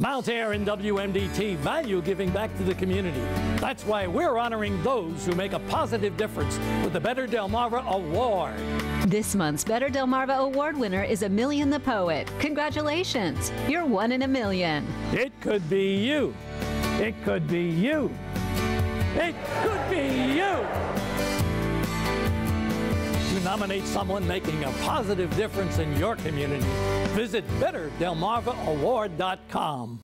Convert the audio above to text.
Mount Air and WMDT value giving back to the community. That's why we're honoring those who make a positive difference with the Better Delmarva Award. This month's Better Delmarva Award winner is Emilian the Poet. Congratulations! You're 1 in a million. It could be you. It could be you. It could be you. To nominate someone making a positive difference in your community, visit BetterDelmarvaAward.com.